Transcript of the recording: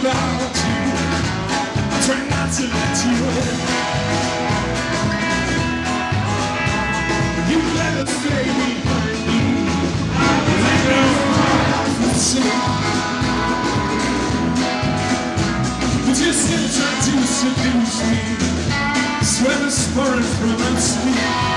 about you. I try not to let you in. You let us stay behind me. Like no heart would sing. But you're still trying to seduce me. Sweat is pouring from us.